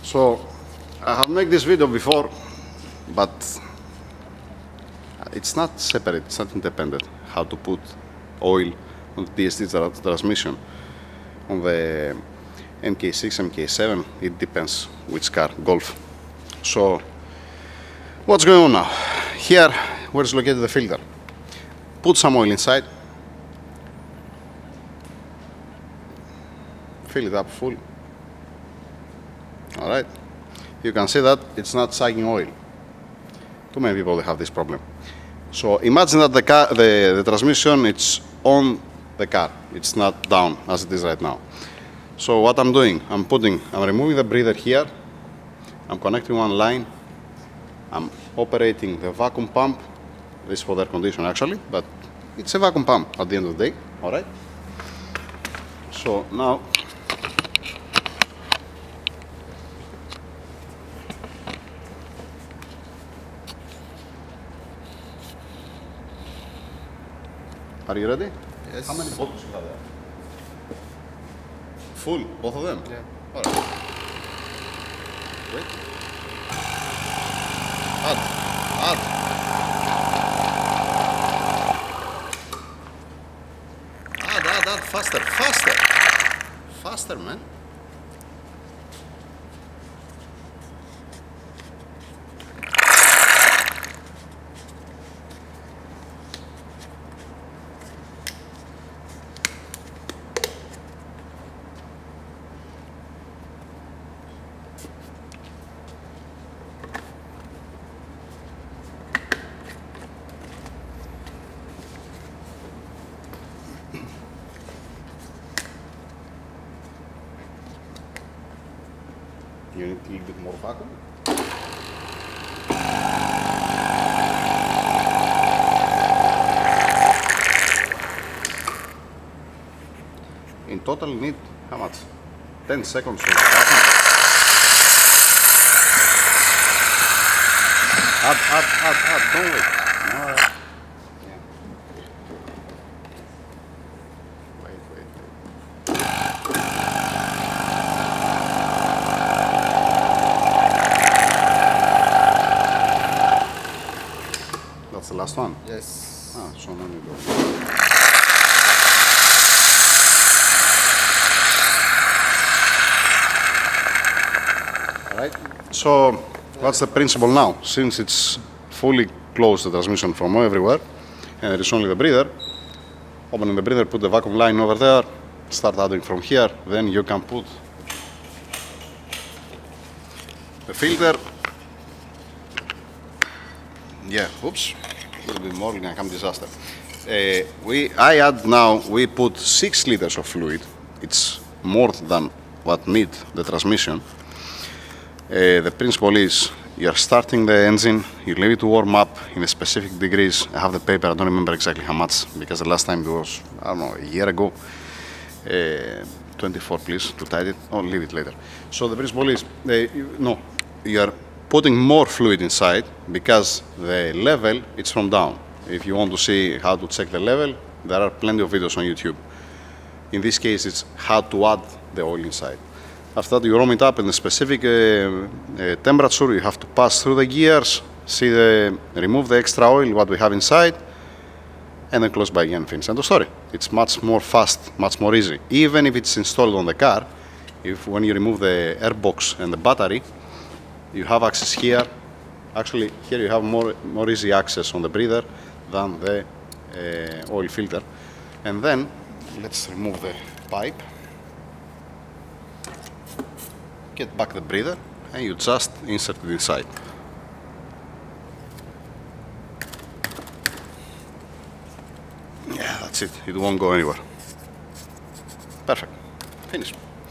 So I have made this video before, but it's not separate, it's not independent. How to put oil on the DSG transmission on the MK6, MK7, it depends which car, Golf. So what's going on now? Here, where is located the filter? Put some oil inside, fill it up full. All right, you can see that it's not sucking oil. Too many people have this problem. So imagine that the transmission, it's on the car, it's not down as it is right now. So what I'm doing, I'm removing the breather here, I'm connecting one line, I'm operating the vacuum pump. This is for the air conditioner actually, but it's a vacuum pump at the end of the day, all right? So now, are you ready? Yes. How many bottles you have there? Full, both of them? Yeah. All right. Wait. Add. Add, faster. Faster, man. You need a little bit more vacuum. In total you need how much? 10 seconds of vacuum. Add, don't wait. No. That's the last one? Yes. Ah, so many go. Alright, so what's the principle now? Since it's fully closed, the transmission from everywhere, and there is only the breather, opening the breather, put the vacuum line over there, start adding from here, then you can put the filter. Yeah, oops, a little bit more, it's gonna come disaster. I add now, we put 6 liters of fluid. It's more than what need the transmission. The principle is, you're starting the engine, you leave it to warm up in a specific degrees. I have the paper, I don't remember exactly how much, because the last time it was, I don't know, a year ago. 24 please, to tight it, or leave it later. So the principle is, you're putting more fluid inside because the level it's from down. If you want to see how to check the level, there are plenty of videos on YouTube. In this case, it's how to add the oil inside. After that, you warm it up in a specific temperature. You have to pass through the gears, remove the extra oil, what we have inside, and then close by again, finish. End of story. It's much more fast, much more easy. Even if it's installed on the car, when you remove the air box and the battery, you have access here. Actually, here you have more easy access on the breather than the oil filter. And then, let's remove the pipe. Get back the breather, and you just insert it inside. Yeah, that's it. It won't go anywhere. Perfect. Finish.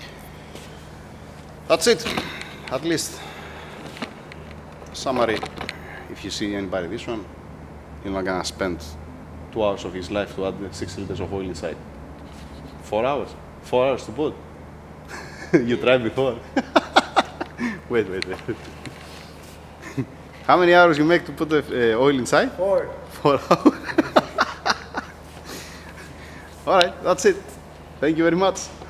That's it. At least. Summary, if you see anybody this one, you're not gonna spend 2 hours of his life to add 6 liters of oil inside. 4 hours? 4 hours to put? You tried before? Wait. How many hours you make to put the oil inside? 4. 4 hours. All right, that's it. Thank you very much.